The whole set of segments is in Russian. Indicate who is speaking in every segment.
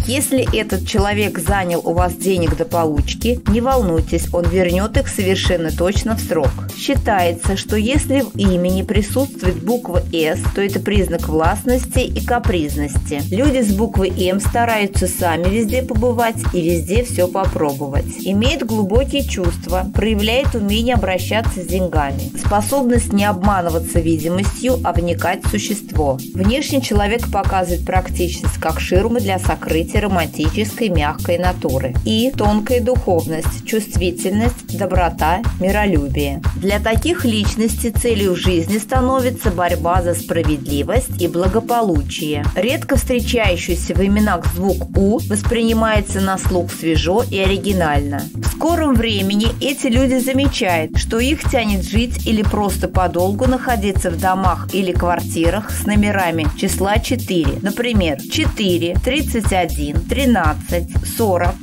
Speaker 1: Если этот человек занял у вас денег до получки, не волнуйтесь, он вернет их совершенно точно в срок. Считается, что если в имени присутствует буква «С», то это признак властности и капризности. Люди с буквой «М» стараются сами везде побывать и везде все попробовать. Имеет глубокие чувства, проявляет умение обращаться с деньгами, способность не обманываться видимостью, а вникать в существо. Внешне человек показывает практичность как ширмы для сокрытия романтической мягкой натуры. И тонкая духовность, чувствительность, доброта, миролюбие. Для таких личностей целью жизни становится борьба за справедливость и благополучие. Редко встречающийся в именах звук «У» воспринимается на слух свежо и оригинально. В скором времени эти люди замечают, что их тянет жить или просто подолгу находиться в домах или квартирах с номерами числа 4, например, 4, 31, 13, 40,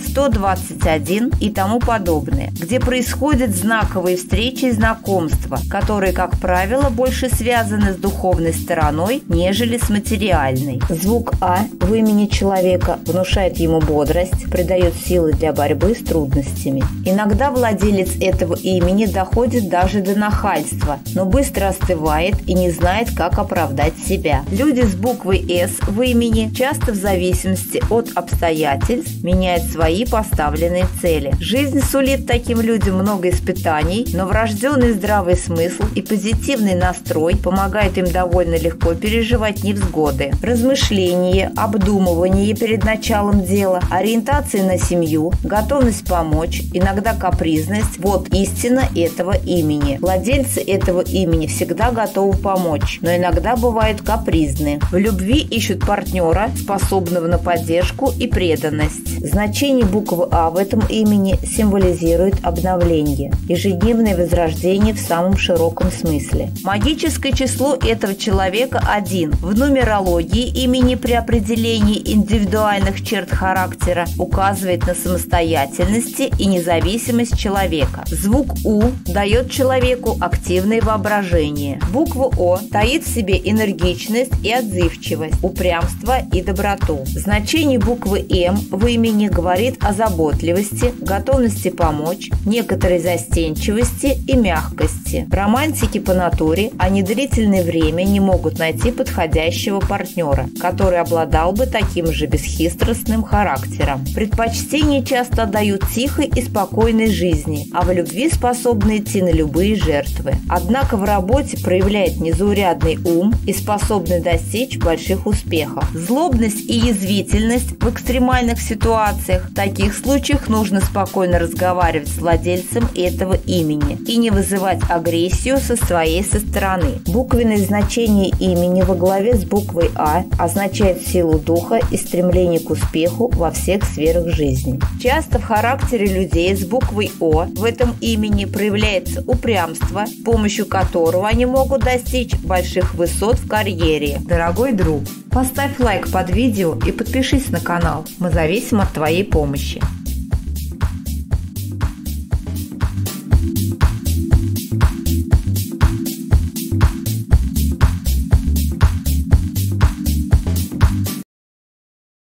Speaker 1: 121 и тому подобное, где происходят знаковые встречи и знакомства, которые, как правило, больше связаны с духовной стороной, нежели с материальной. Звук «А» в имени человека внушает ему бодрость, придает силы для борьбы с трудностями. Иногда владелец этого имени доходит даже до нахальства, но быстро остывает и не знает, как оправдать себя. Люди с буквой «С» в имени часто в зависимости от обстоятельств меняют свои поставленные цели. Жизнь сулит таким людям много испытаний, но врожденный здравый смысл и позитивный настрой помогают им довольно легко переживать невзгоды. Размышление, обдумывание перед началом дела, ориентация на семью, готовность помочь, иногда капризность – вот истина этого имени. Владельцы этого имени всегда готовы помочь, но иногда бывают капризны. В любви ищут партнера, способного на поддержку и преданность. Значение буквы «А» в этом имени символизирует обновление, ежедневное возрождение в самом широком смысле. Магическое число этого человека 1. В нумерологии имени при определении индивидуальных черт характера указывает на самостоятельность и независимость человека. Звук «У» дает человеку активное воображение. Буква «О» таит в себе энергичность и отзывчивость, упрямство и доброту. Значение буквы «М» в имени говорит о заботливости, готовности помочь, некоторой застенчивости и мягкости. Романтики по натуре, они длительное время не могут найти подходящего партнера, который обладал бы таким же бесхитростным характером. Предпочтение часто отдают тихой и спокойной жизни, а в любви способны идти на любые жертвы. Однако в работе проявляет незаурядный ум и способны достичь больших успехов. Злобность и язвительность в экстремальных ситуациях. В таких случаях нужно спокойно разговаривать с владельцем этого имени и не вызывать агрессию со своей стороны. Буквенное значение имени во главе с буквой «А» означает силу духа и стремление к успеху во всех сферах жизни. Часто в характере людей с буквой «О» в этом имени проявляется упрямство, с помощью которого они могут достичь больших высот в карьере. Дорогой друг, поставь лайк под видео и подпишись на канал. Мы зависим от твоей помощи.